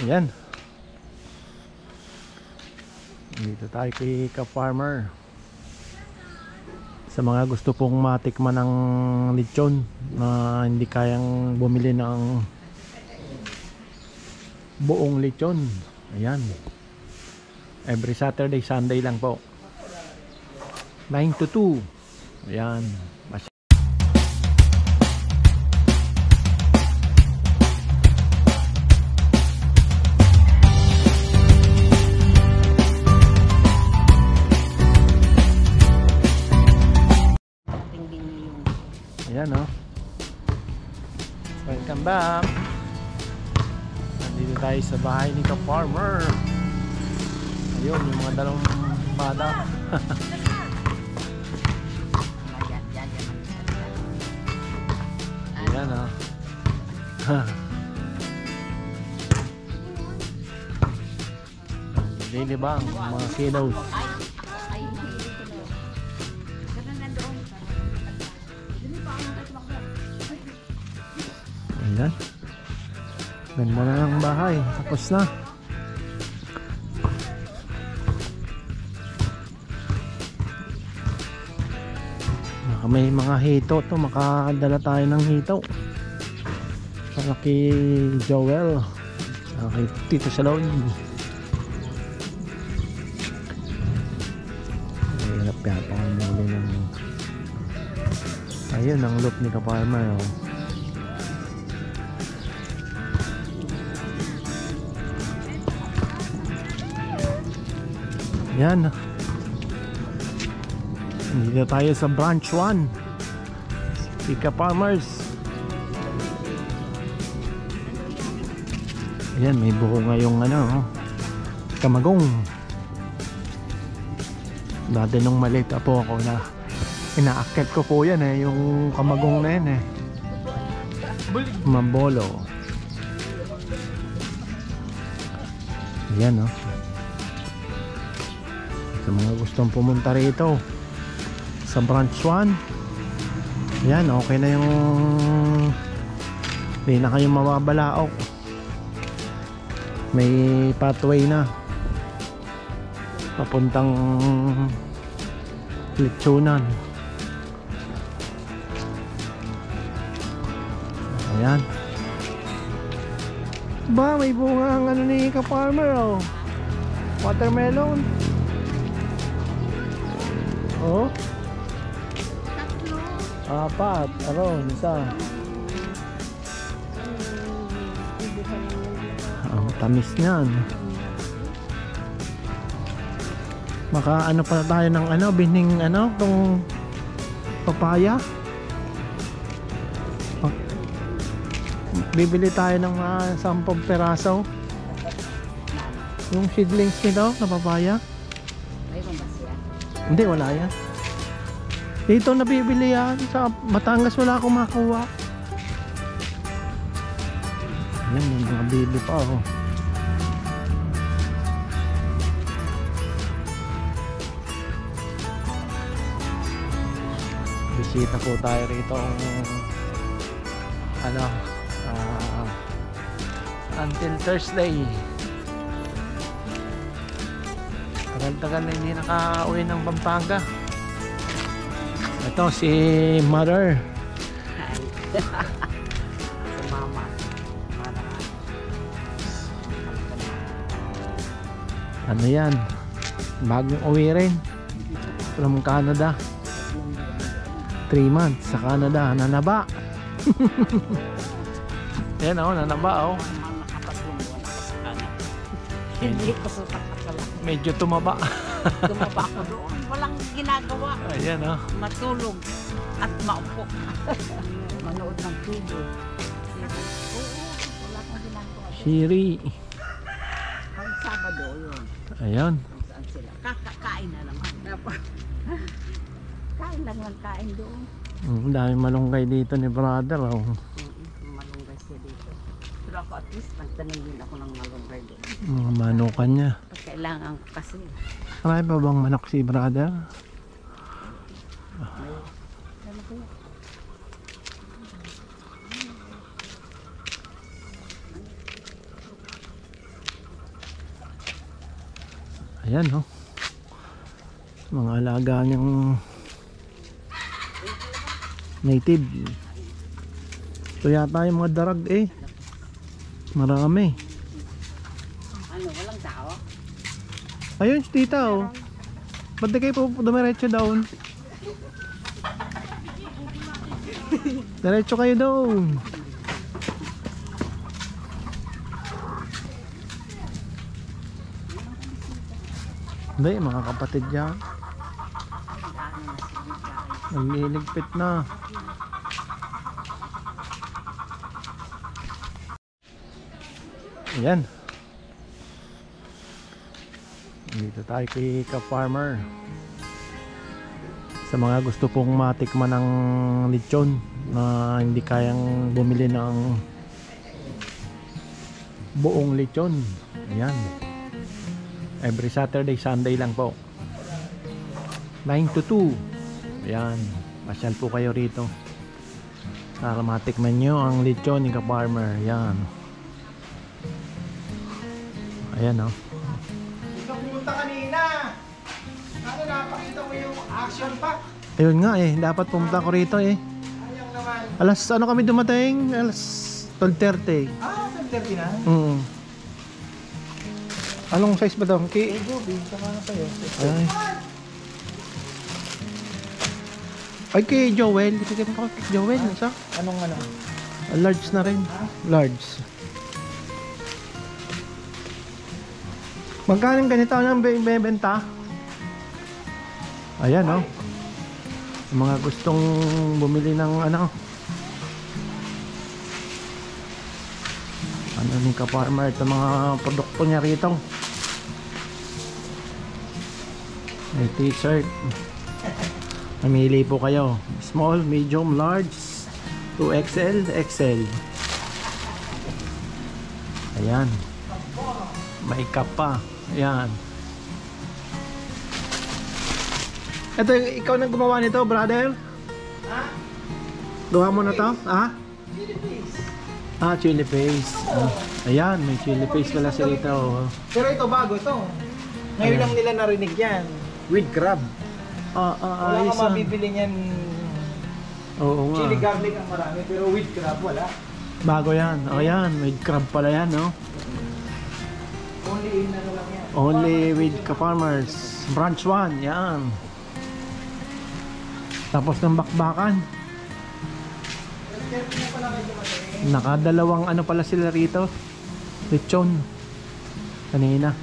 Ayan. Dito tayo kay Ka-Farmer. Sa mga gusto pong matikman ng lechon na hindi kayang bumili ng buong lechon. Ayan. Every Saturday, Sunday lang po. 9 to 2. Ayan. Ayan, oh. Welcome back. Nandito tayo sa bahay ni Ka-Farmer. Ayun, yung mga dalawang bata. Ayan, oh. Daily bang, mga kiddos. Ayan. Ganda na ng bahay. Tapos na. May mga hito to. Makadala tayo ng hito. Para kay Joel. Kay Tito Salon. Hirap yata ang muli ng... Ayun ang loop ni Ka-Farmer, oh. Yan. Dito tayo sa branch 1. Pika Farmers. Ayan, may buko ngayong ano, kamagong. Dati nung maliit po ako na inaakyat ko po yan eh, yung kamagong na yan eh. Mambolo. Ayan, oh. Sa mga gustong pumunta rito sa branch 1, yan, okay na yung hindi na kayong mababalaok, may pathway na papuntang lechonan. Ayan ba, may bunga ang ano ni Ka-Farmer, oh. Watermelon. Oh. Tatlo. Apat. Aron, isa. Ang tamis niyan. Maka ano pa tayo ng ano, bining ano, tong papaya. Bibili tayo ng 10 peraso. Yung seedlings nito na papaya. Hindi, wala yan. Dito nabibili yan. Sa Batangas wala akong makuha. Yan, yung mga bibi pa, oh. Bisita po tayo rito ano, until Thursday. Tagal-tagal na hindi nakauwi ng Pampanga. Ito si Mother. Si Mama. Ano yan? Bagong uwi rin from Canada. 3 months sa Canada. Nanaba. Yan, oh, nanaba, oh. Hindi ko sa medyo tumaba. tumaba ako doon. Walang ginagawa. Ayan, oh. Matulog at maupo. Manood ng TV. Oo, wala akong ginagawa. Shiri. Ang Sabado yun. Ayan. Saan sila? Kakakain na naman. Kain lang lang kain doon. Ang dami malunggay dito ni brother, oh. Malunggay siya dito. Pero ako at least nagtanim din ako ng malunggay doon. Mga manukan niya. Kailangan ko kasi. Marami pa bang manok si brother? Ayan, no? Mga alaga niyang native. Ito yata yung mga darag eh. Marami. Ano, walang tao? Ayun, si tita oh. Ba't di kayo dumiretso down? Diretso kayo doon. Hindi, mga kapatid yan. Nagliligpit na. Ayan. Dito tayo kay ka-farmer. Sa mga gusto pong matikman ng lechon na hindi kayang bumili ng buong lechon. Ayan. Every Saturday, Sunday lang po. 9 to 2. Ayan. Pasyal po kayo rito para matikman nyo ang lechon ni ka-farmer. Ayan. Ayan o. Ikaw pumunta kanina. Ano, napakita mo yung action pack. Ayun nga eh. Dapat pumunta ko rito eh. Ayaw naman. Alas ano kami dumating? Alas 12:30. Ah, 10:30 na. Anong size ba daw? Ki? Ego, binta ka na sa'yo. Ay. Ay kay Joel. Bigyan ko kay Joel. Isa? Anong ano? Large na rin. Large. Magkano ganito ang benta? Ayan oh. Yung mga gustong bumili ng ano ni ka-farmer, ito mga produkto niya rito. May t-shirt. Mamili po kayo. Small, medium, large, 2XL, XL. Ayan. May cup pa. Ayan. Ito, ikaw nang gumawa nito, brother? Ha? Gawa mo na to? Ha? Chili paste. Ah, chili paste. Ayan, may chili paste pala siya rito. Pero ito bago ito. Ngayon Ayan. lang nila narinig yan. With crab. Wala Ayos ka ah. mabibili niyan. Oo nga. Chili garlic ang marami, pero with crab wala. Bago yan. O yan, with crab pala yan, no? Only in ano lang yan. Only with ka-farmers. Branch 1, yan. Tapos ng bakbakan. Nakadalawang ano pala sila rito. Lechon. Kanina.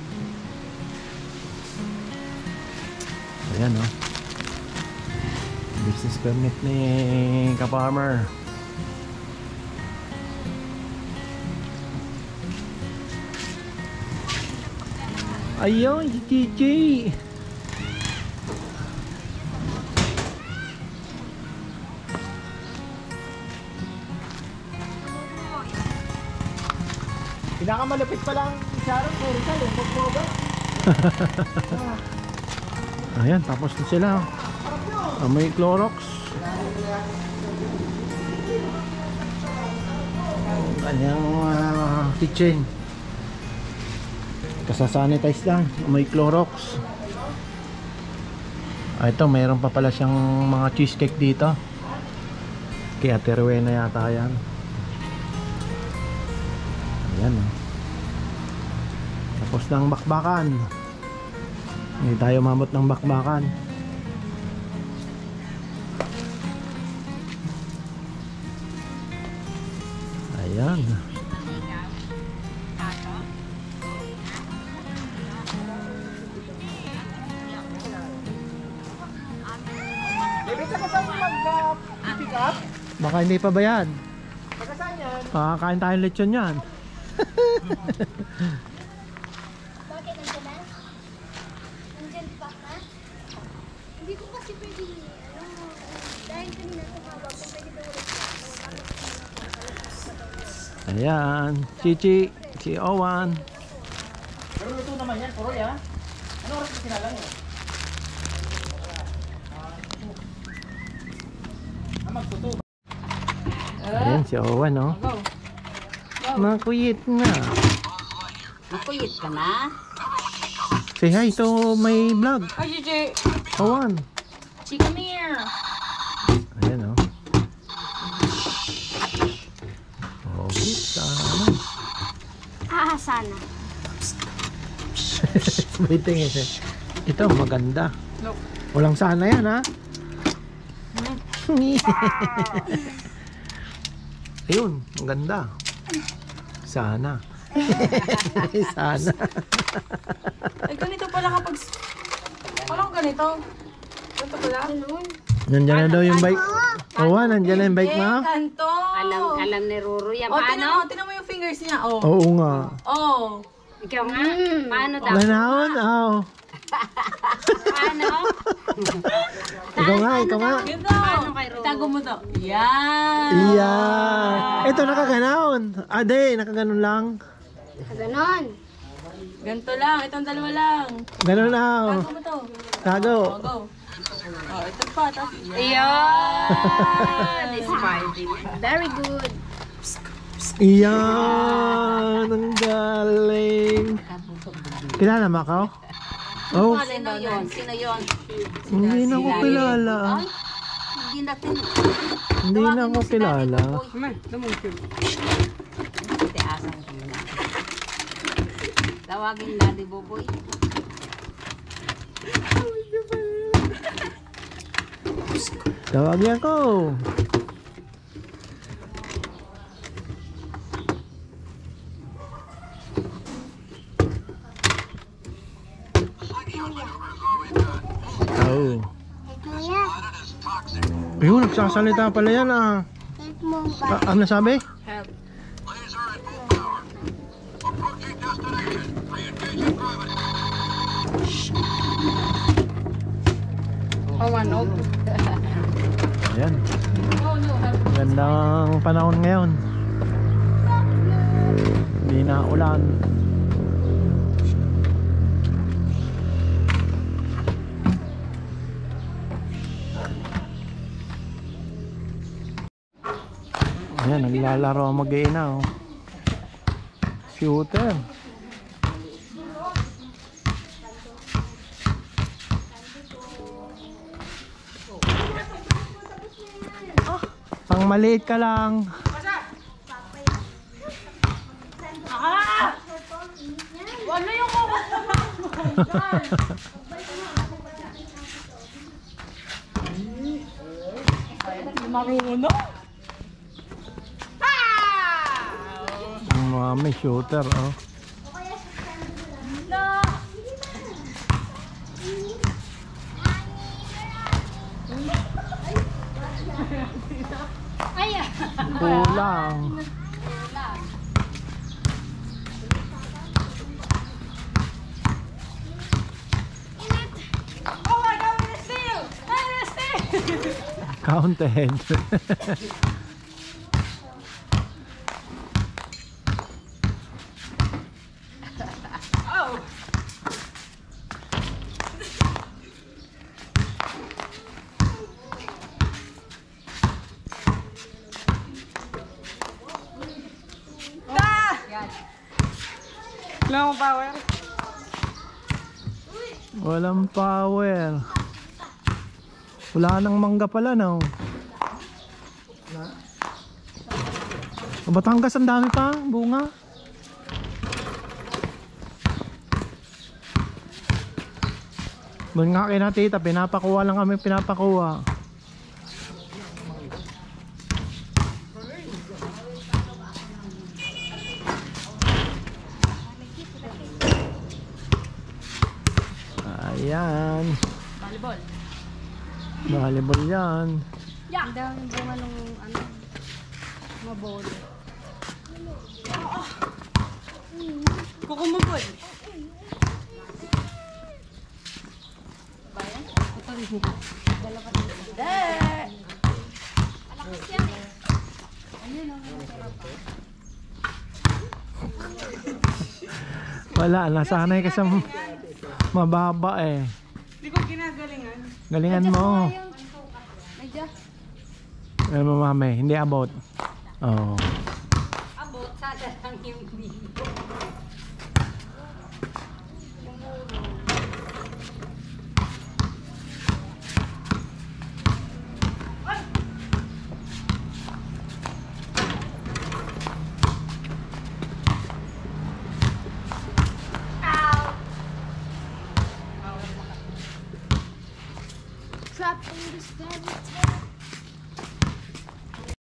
Ayan, no? Business permit ni ka-farmer. Ayun, si Chichi. Pinakamalapit pa lang Sharon, Rizal, yung Pagboga. Ayan, tapos na sila. May Clorox. Kanyang kitchen. Kasasanitize lang. May Clorox. Ito, mayroon pa pala siyang mga cheesecake dito. Kaya Ate Rowena yata yan. Ayan oh. Tapos ng bakbakan. Hindi tayo mamot ng bakbakan. Ayan. David, saka saan mag-pick up? Baka hindi pa bayad. Saka saan yan? Pakakain tayong lechon yan. Bakit nandiyan na? Nandiyan pa ka? Hindi ko kasi pwede, dahil kanina tumawag kung pwede daw ulit Ayan. Chichi. Si Owan. Pero luto naman yan, puro ya. Ano oras na sinalang yun? Magtuto. Ayan si Owan oh. Go. Nakuyit na. Nakuyit ka na? Say hi to my vlog. Hi, Gigi. Kawan. Chi, come here. Ayan, oh. Okay, sana. Sana. Waiting eh. Ito, maganda. Look. Walang sana yan, ha? Ayun, maganda. Sana. Sana. Ay, ganito pala kapag... Walang ganito. Ganito pala. Ganun. Nandiyan na daw yung bike. Oo, nandiyan na yung bike mo. Kanto. Alam ni Ruru yan. Oh, Paano? tinan mo yung fingers niya. Oh. Oo nga. Oh. Ikaw nga. Paano daw? Ganahon, oo. Paano? Ikaw nga, ikaw nga. Ganito. Paano kay Ruru? Itago mo to. Yan. Iyan. Ito, nakaganon. Ade, nakaganon lang. Ganon. Ganito lang. Itong dalawa lang. Ganon lang. Tago mo to. Tago. Oh, go. Oh, ito pa. Ayan! Smarty. Very good. Iyan. Ang galing. Kilala mo ako? Oh, Sino yun? Sino yun? hindi na ako kilala. Hindi natin. Hindi na ako kilala. Ate asang ko na. Tawagin Daddy Boboy. Tawagin ko. Oh. Kuya, Ayun, nagsasalita pala yan ah. help mo ba? Ano sabi? Help. Oh, manog. Ayan. Oh, no. Help. Gandang panahon ngayon. Hindi na ulan. Ayan, naglalaro ang mag-iina oh. Shooter. Pang maliit ka lang. Wala yung kukus naman. Marunong. Ang mga may shooter oh. Kulang. Oh my God, we're still. We're still. Counted. Oh. Wala akong power. Walang power. Wala nang mangga pala no. Batangas ang dami pa bunga. Doon nga kina tita, pinapakuha lang kami, pinapakuha. Ayan. Volleyball. Volleyball yan. Ang daming bunga nung ano, mabolo. Kukumugod. Wala, nasanay ka sa mababa eh. Hindi ko ginagalingan. Galingan mo. Medyo. Ano mo mami, hindi abot. Oh. Abot, sada lang yung bigo. trapped in this fairy tale.